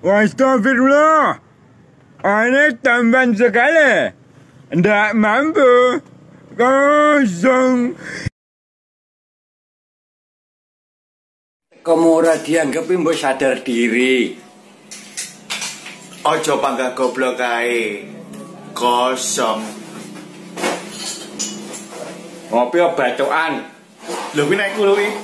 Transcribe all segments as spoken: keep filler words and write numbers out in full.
Astagfirullah. Aneh tambahan sekali. Nggak mampu. Kosong. Kamu ora dianggap mbok sadar diri. Ojo panggah goblok kae. Kosong. Ngopi batukan. Lho kuwi nek kulo kuwi.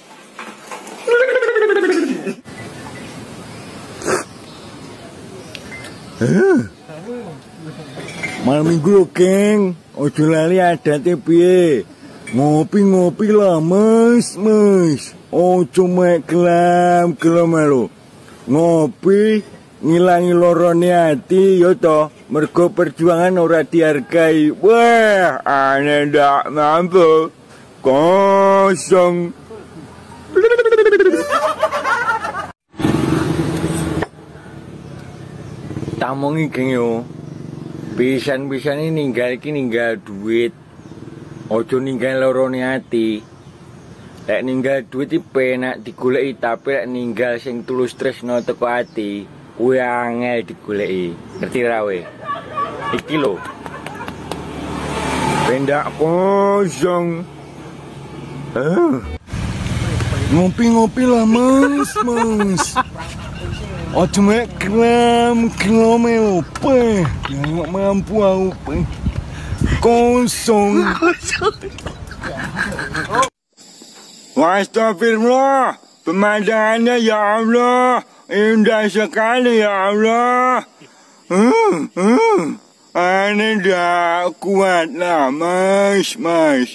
Malam minggu lho, Geng. Ojo lali adate piye. Ngopi-ngopi lah, Mas, Mas. Ojo mek kelam-kelam lho. Ngopi ngilangi lorone ati yo to. Mergo perjuangan ora dihargai. Wah, aneh ndak mampu. Kosong. Tamongi, Geng yo. Pisan-pisan ini ninggal iki ninggal duit. Ojo ninggal lorone ati. Lek ninggal duit iki penak digoleki, tapi lek ninggal sing tulus tresno teko ati, kuwi angel digoleki. Ngerti ra we? Iki lho. Pendak kosong. Ah. Ngopi-ngopi lah, Mas, Mas. Ojo mek kelam-kelam lho, pe. Nggak mampu aku, pe. Kosong. Astagfirullah. Pemandangannya ya Allah. Indah sekali ya Allah. Hmm, hmm. Aneh dah kuat lah, Mas, Mas.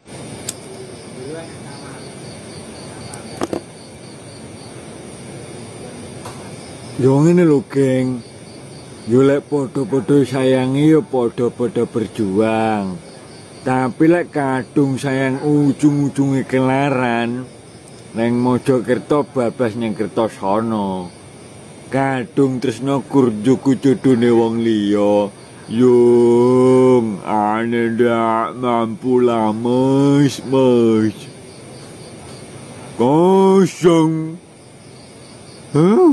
Yo ngene lho, Geng. Yo lek padha-padha sayangi yo padha-padha berjuang. Tapi lek kadung sayang ujung-ujunge kelaran, neng Mojokerto babas nang Kertosono. Kadung tresno kurjuku jodone wong liya. Yung ane ndak mampu lah, Mas, Mas. Kosong. Huh?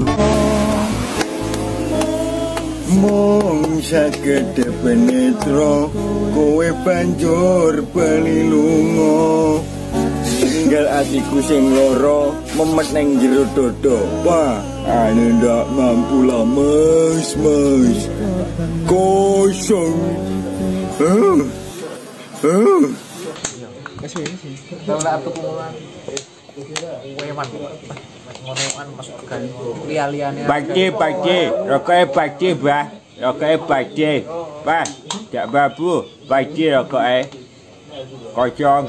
Mong saged penetro kowe banjur bali lunga tinggal atiku sing loro memet nang jero dodo. Wah, ane ndak mampu lah, Mas, Mas. Kosong. Huh? Huh? Kasih sih. Tahu lah aku kumulan. Weman. Ngonoan masuk ke lialiane. Pakcik, pakcik, rokoke pakcik, Bah. Rokoke pakcik. Bah, dak babu, pakcik rokoke. Kosong.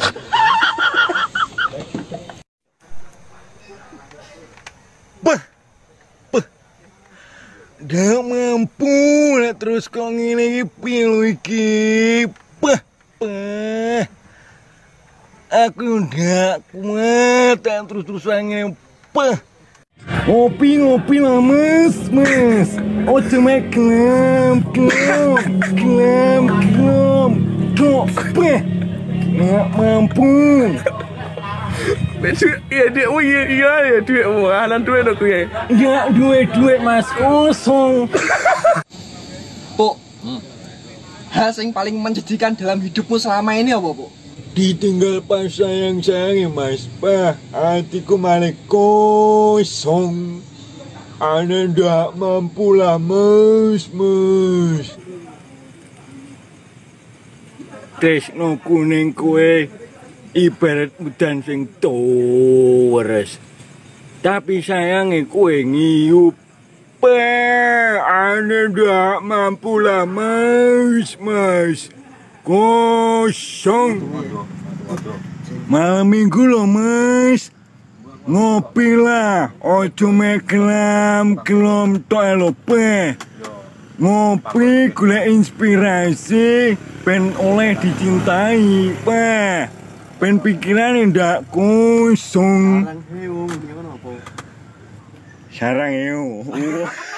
Bah. Bah. Dak mampu nek terus kok ngene iki piye lho iki. Bah. Bah. Aku ndak kuat terus-terusan ngene. Ngopi-ngopi lah, Mas, Mas. Ojo mek kelam, kelam, kelam, kelam. Kok peh. Nggak mampu. Iya dia, oh iya iya ya duit murahan duit aku ya. Nggak duit-duit, Mas, kosong. Puk, hmm. hal yang paling menjadikan dalam hidupmu selama ini apa, Puk? Ditinggal pas sayang-sayang, Mas. Bah, hatiku malah kosong. Ane ndak mampu lah, Mas, Mas. Tresno kuning kue ibarat udan sing tores. Tapi sayange kue ngiyup. Bah, ane ndak mampu lah, Mas, Mas. Kosong. Malam minggu loh, Mas. Ngopi lah. Ojo mek kelam-kelam tok lho, Pe. Ngopi gula inspirasi pen oleh dicintai, Pe. Pen pikiran ndak kosong. Sarang yo.